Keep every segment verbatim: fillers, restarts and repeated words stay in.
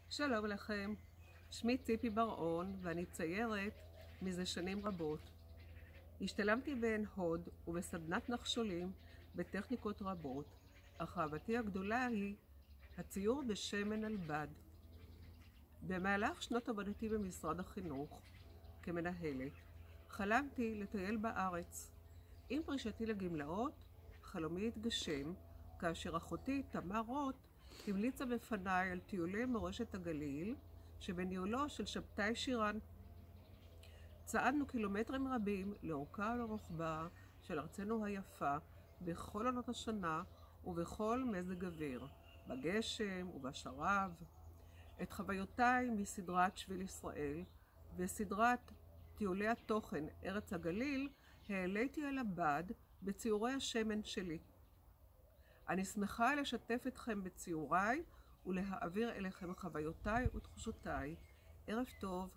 שלום לכם, שמי ציפי בר-און ואני ציירת מזה שנים רבות. השתלמתי בעין הוד ובסדנת נחשולים בטכניקות רבות, אך אהבתי הגדולה היא הציור בשמן על בד. במהלך שנות עבודתי במשרד החינוך כמנהלת, חלמתי לטייל בארץ. עם פרישתי לגמלאות, חלומי התגשם, כאשר אחותי תמר רוט המליצה בפניי על טיולי מורשת הגליל שבניהולו של שבתאי שירן. צעדנו קילומטרים רבים לאורכה ולרוחבה של ארצנו היפה בכל עונות השנה ובכל מזג אוויר, בגשם ובשרב. את חוויותיי מסדרת שביל ישראל וסדרת טיולי התוכן ארץ הגליל העליתי על הבד בציורי השמן שלי. אני שמחה לשתף אתכם בציוריי ולהעביר אליכם חוויותיי ותחושותיי. ערב טוב.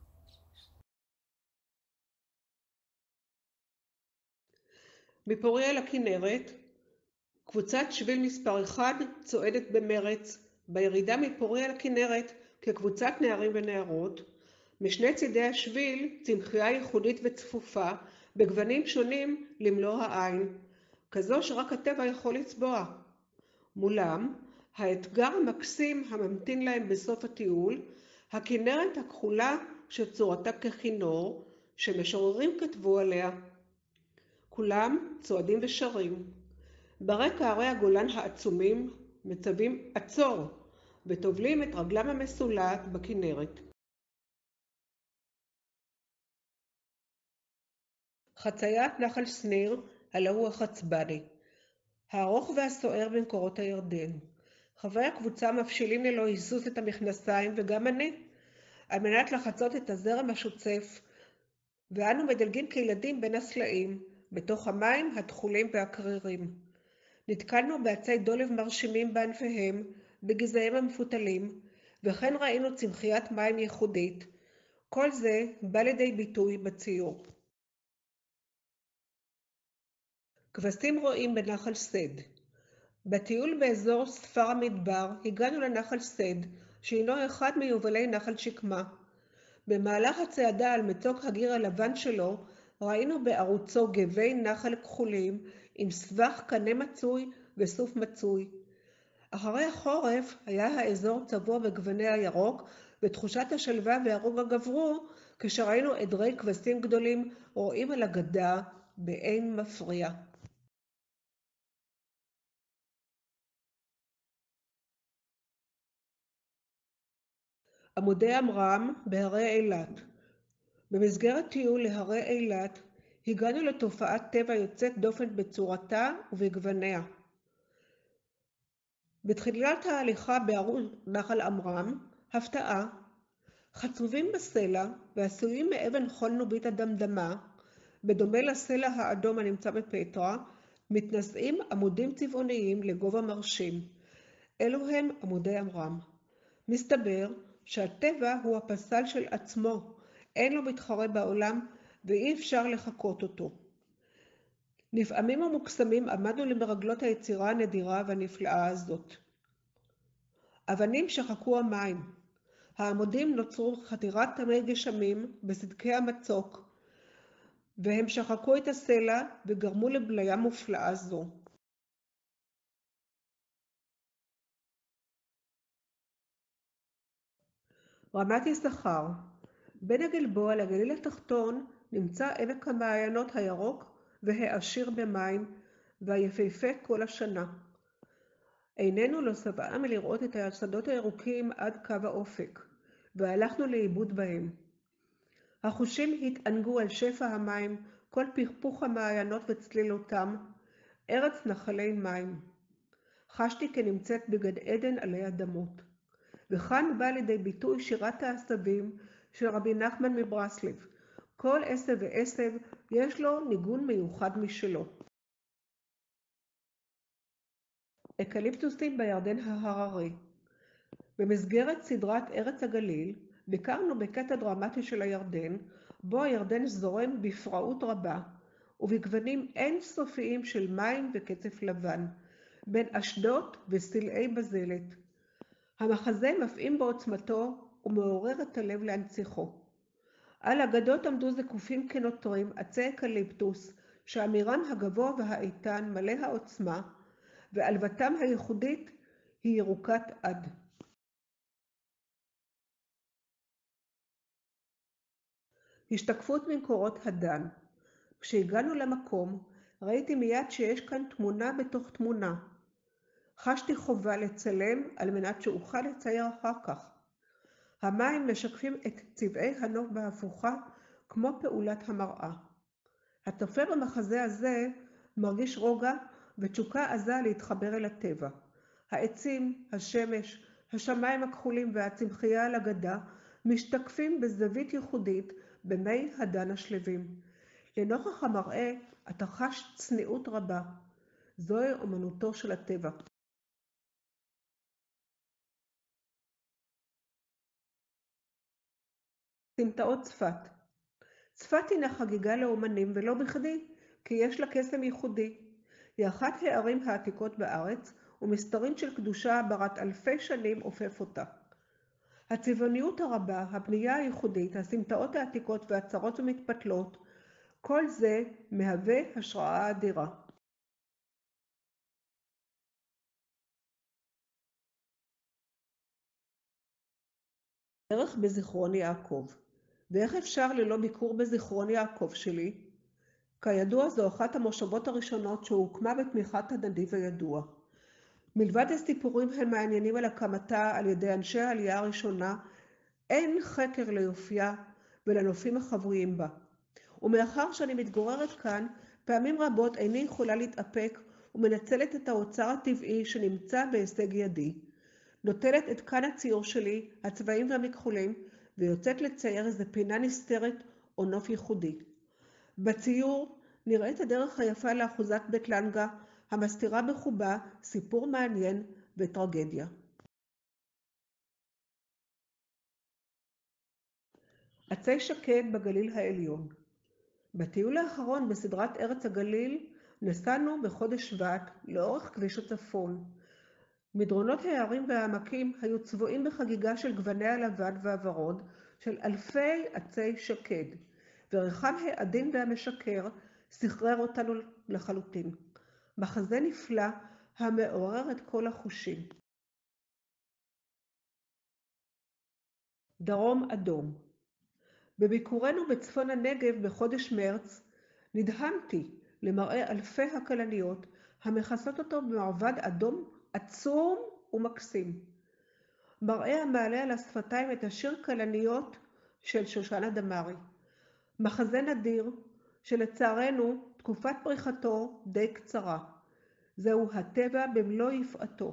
מפוריה לכנרת, קבוצת שביל מספר אחד צועדת במרץ בירידה מפוריה לכנרת כקבוצת נערים ונערות. משני צידי השביל צמחייה ייחודית וצפופה בגוונים שונים למלוא העין, כזו שרק הטבע יכול לצבוע. מולם, האתגר המקסים הממתין להם בסוף הטיול, הכנרת הכחולה שצורתה ככינור, שמשוררים כתבו עליה. כולם צועדים ושרים. ברקע הרי הגולן העצומים מצווים עצור, וטובלים את רגלם המסולעת בכנרת. חציית נחל שניר, הלא הוא החצבני, הארוך והסוער במקורות הירדן. חברי הקבוצה מפשילים ללא היסוס את המכנסיים, וגם אני, על מנת לחצות את הזרם השוצף, ואנו מדלגים כילדים בין הסלעים, בתוך המים התכולים והקרירים. נתקלנו בעצי דולב מרשימים בענפיהם, בגזעיהם המפותלים, וכן ראינו צמחיית מים ייחודית. כל זה בא לידי ביטוי בציור. כבשים רועים בנחל סד. בטיול באזור ספר המדבר הגענו לנחל סד, שהינו אחד מיובלי נחל שקמה. במהלך הצעדה על מצוק הגיר הלבן שלו, ראינו בערוצו גבי נחל כחולים עם סבך קנה מצוי וסוף מצוי. אחרי החורף היה האזור צבוע בגווני הירוק, ותחושת השלווה והרוגע גברו כשראינו עדרי כבשים גדולים רואים על הגדה באין מפריע. עמודי עמרם בהרי אילת. במסגרת טיול להרי אילת הגענו לתופעת טבע יוצאת דופן בצורתה ובגווניה. בתחילת ההליכה בערוץ נחל עמרם, הפתעה, חצובים בסלע ועשויים מאבן חול נובית הדמדמה, בדומה לסלע האדום הנמצא בפטרה, מתנשאים עמודים צבעוניים לגובה מרשים. אלו הם עמודי עמרם. מסתבר שהטבע הוא הפסל של עצמו, אין לו מתחרה בעולם ואי אפשר לחקות אותו. נפעמים ומוקסמים עמדנו למרגלות היצירה הנדירה והנפלאה הזאת. אבנים שחקו המים. העמודים נוצרו חתירת תמי גשמים בסדקי המצוק, והם שחקו את הסלע וגרמו לבליה מופלאה זו. רמת יששכר. בין הגלבוע לגליל התחתון נמצא עמק המעיינות הירוק והעשיר במים והיפהפה כל השנה. עינינו לא שבעה מלראות את השדות הירוקים עד קו האופק, והלכנו לאיבוד בהם. החושים התענגו על שפע המים, כל פכפוך המעיינות וצלילותם, ארץ נחלי מים. חשתי כנמצאת בגן עדן עלי אדמות. וכאן בא לידי ביטוי שירת העשבים של רבי נחמן מברסלב. כל עשב ועשב יש לו ניגון מיוחד משלו. אקליפטוסים בירדן ההררי. במסגרת סדרת ארץ הגליל, ביקרנו בקטע דרמטי של הירדן, בו הירדן זורם בפראות רבה, ובגוונים אינסופיים של מים וקצף לבן, בין אשדות וסלעי בזלת. המחזה מפעים בעוצמתו ומעורר את הלב להנציחו. על הגדות עמדו זקופים כנוטרים עצי אקליפטוס, שאמירם הגבוה והאיתן מלא העוצמה, ועלבתם הייחודית היא ירוקת עד. השתקפות ממקורות הדן. כשהגענו למקום, ראיתי מיד שיש כאן תמונה בתוך תמונה. חשתי חובה לצלם על מנת שאוכל לצייר אחר כך. המים משקפים את צבעי הנוף בהפוכה כמו פעולת המראה. הצופה במחזה הזה מרגיש רוגע ותשוקה עזה להתחבר אל הטבע. העצים, השמש, השמיים הכחולים והצמחייה על הגדה משתקפים בזווית ייחודית במי הדן השלווים. לנוכח המראה אתה חש צניעות רבה. זוהי אומנותו של הטבע. סמטאות צפת. צפת הינה חגיגה לאומנים ולא בכדי, כי יש לה קסם ייחודי. היא אחת הערים העתיקות בארץ, ומסתרים של קדושה ברת אלפי שנים אופף אותה. הצבעוניות הרבה, הבנייה הייחודית, הסמטאות העתיקות והצרות ומתפתלות, כל זה מהווה השראה אדירה. דרך בזיכרון יעקב. ואיך אפשר ללא ביקור בזיכרון יעקב שלי? כידוע זו אחת המושבות הראשונות שהוקמה בתמיכת הנדיב הידוע. מלבד הסיפורים המעניינים על הקמתה על ידי אנשי העלייה הראשונה, אין חקר ליופייה ולנופים החבויים בה. ומאחר שאני מתגוררת כאן, פעמים רבות איני יכולה להתאפק ומנצלת את האוצר הטבעי שנמצא בהישג ידי. נוטלת את כאן הציור שלי, הצבעים והמכחולים, ויוצאת לצייר איזה פינה נסתרת או נוף ייחודי. בציור נראית הדרך היפה לאחוזת בית לנגה, המסתירה בחובה סיפור מעניין וטרגדיה. עצי שקד בגליל העליון. בטיול האחרון בסדרת ארץ הגליל נסענו בחודש שבט לאורך כביש הצפון. מדרונות הערים והעמקים היו צבועים בחגיגה של גווניה הלבן והוורוד של אלפי עצי שקד, וריחם העדין והמשקר סחרר אותנו לחלוטין. מחזה נפלא המעורר את כל החושים. דרום אדום. בביקורנו בצפון הנגב בחודש מרץ נדהמתי למראה אלפי הכלניות המכסות אותו במרבד אדום עצום ומקסים. מראה המעלה על השפתיים את השיר כלניות של שושנה דמארי. מחזה נדיר שלצערנו תקופת פריחתו די קצרה. זהו הטבע במלוא יפעתו.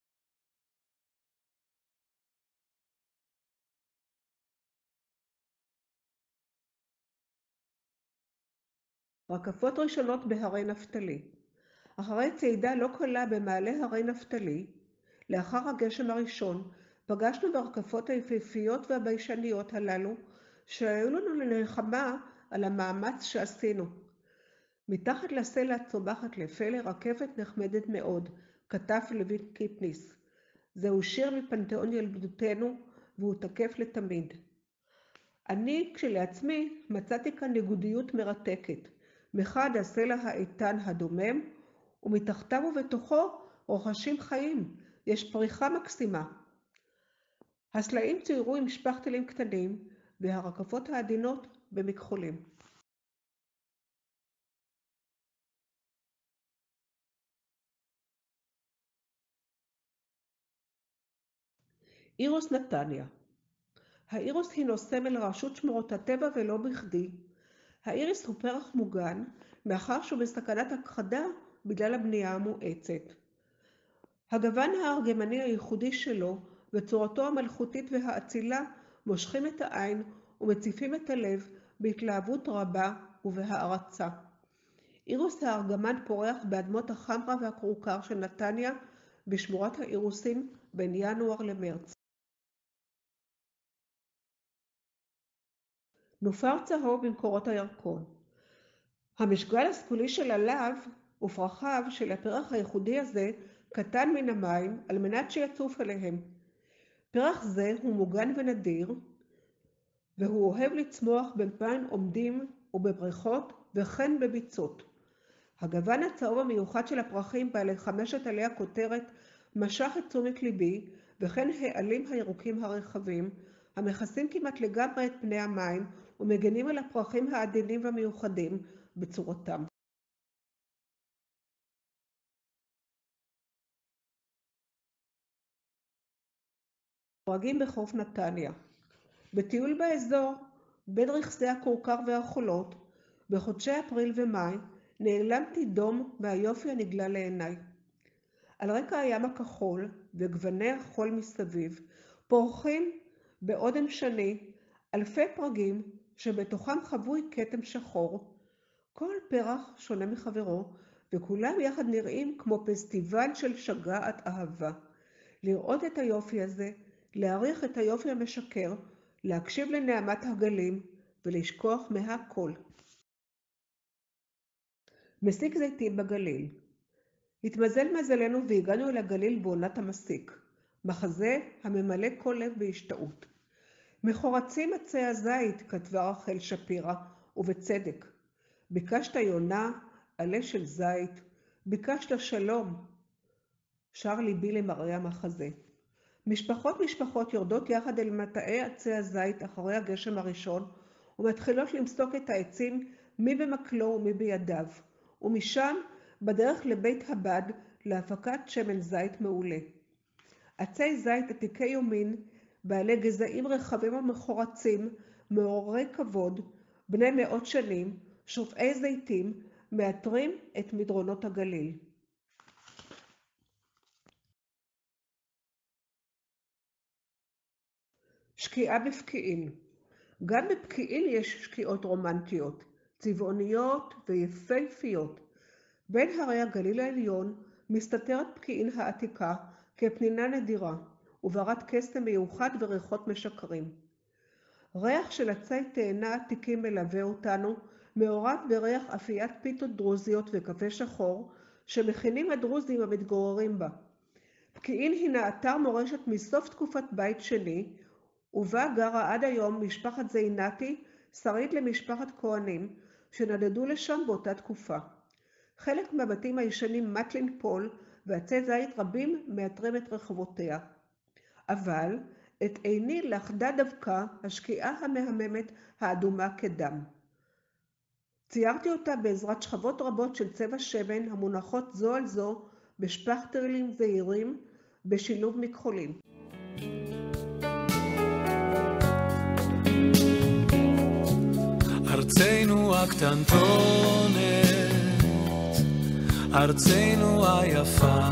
רקפות ראשונות בהרי נפתלי. אחרי צעידה לא קלה במעלה הרי נפתלי, לאחר הגשם הראשון, פגשנו ברקפות היפהפיות והביישניות הללו, שהיו לנו לנחמה על המאמץ שעשינו. מתחת לסלע צומחת לפלא רקפת נחמדת מאוד, כתב לוין קיפניס. זהו שיר מפנתיאון ילדותנו, והוא תקף לתמיד. אני כשלעצמי מצאתי כאן ניגודיות מרתקת. מחד הסלע האיתן הדומם, ומתחתיו ובתוכו רוחשים חיים, יש פריחה מקסימה. הסלעים צוירו עם שפכטלים קטנים, והרקפות העדינות במכחולים. אירוס נתניה. האירוס הינו סמל רשות שמורות הטבע ולא בכדי. האיריס הוא פרח מוגן, מאחר שהוא בסכנת הכחדה בגלל הבנייה המואצת. הגוון הארגמני הייחודי שלו וצורתו המלכותית והאצילה מושכים את העין ומציפים את הלב בהתלהבות רבה ובהערצה. אירוס הארגמן פורח באדמות החמרה והקרוקר של נתניה בשמורת האירוסים בין ינואר למרץ. נופר צהוב במקורות הירקון. המשגל הסגולי של הלאו ופרחיו של הפרח הייחודי הזה קטן מן המים על מנת שיצוף עליהם. פרח זה הוא מוגן ונדיר, והוא אוהב לצמוח במים עומדים ובבריכות וכן בביצות. הגוון הצהוב המיוחד של הפרחים בעלי חמשת עלי הכותרת משך את תשומת ליבי, וכן העלים הירוקים הרחבים, המכסים כמעט לגמרי את פני המים ומגנים על הפרחים העדינים והמיוחדים בצורתם. פרגים בחוף נתניה. בטיול באזור, בין רכסי הכורכר והחולות, בחודשי אפריל ומאי, נעלמתי דום מהיופי הנגלה לעיניי. על רקע הים הכחול וגווני החול מסביב, פורחים באודם שני אלפי פרגים שבתוכם חבוי כתם שחור. כל פרח שונה מחברו, וכולם יחד נראים כמו פסטיבל של שגעת אהבה. לראות את היופי הזה, להעריך את היופי המשקר, להקשיב לנעמת הגלים ולשכוח מהכל. מסיק זיתים בגליל. התמזל מזלנו והגענו אל הגליל בעונת המסיק, מחזה הממלא כל לב בהשתאות. מחורצים עצי הזית, כתבה רחל שפירא, ובצדק. ביקשת יונה, עלה של זית, ביקשת שלום, שר ליבי למראה המחזה. משפחות משפחות יורדות יחד אל מטעי עצי הזית אחרי הגשם הראשון, ומתחילות למסוק את העצים מי במקלו ומי בידיו, ומשם בדרך לבית הבד להפקת שמן זית מעולה. עצי זית עתיקי יומין, בעלי גזעים רחבים ומחורצים, מעוררי כבוד, בני מאות שנים, שופעי זיתים, מאתרים את מדרונות הגליל. שקיעה בפקיעין. גם בפקיעין יש שקיעות רומנטיות, צבעוניות ויפהפיות. בין הרי הגליל העליון מסתתרת פקיעין העתיקה כפנינה נדירה, וברת קסם מיוחד וריחות משקרים. ריח של עצי תאנה עתיקים מלווה אותנו, מעורב בריח אפיית פיתות דרוזיות וקפה שחור, שמכינים הדרוזים המתגוררים בה. פקיעין הינה אתר מורשת מסוף תקופת בית שני, ובה גרה עד היום משפחת זינתי, שרית למשפחת כהנים, שנדדו לשם באותה תקופה. חלק מהבתים הישנים מט לנפול, ועצי זית רבים מאתרים את רחובותיה. אבל את עיני לחדה דווקא השקיעה המהממת האדומה כדם. ציירתי אותה בעזרת שכבות רבות של צבע שמן המונחות זו על זו בשפכטרלים זעירים בשילוב מכחולים. ארצנו הקטנטונת, ארצנו היפה,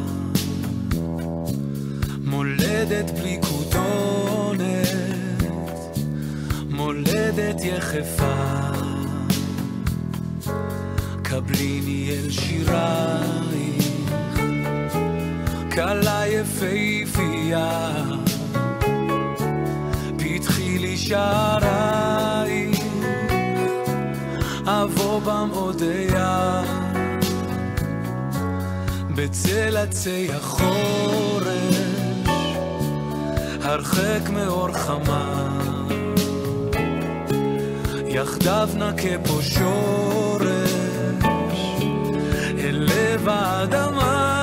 מולדת בלי כותונת, מולדת יחפה. קבליני אל שירייך, קלה יפהפייה, פתחי לי שערייך, אבוא במאודיה, בצל עצי החורש, הרחק מאור חמה, יחדיו נקה פה שורש, אל לב האדמה,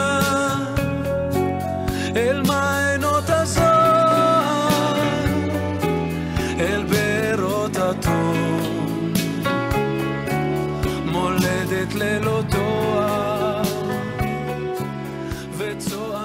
אל מעיינות הזוהר, אל בארות התום, מולדת ללא תואר וצוהר.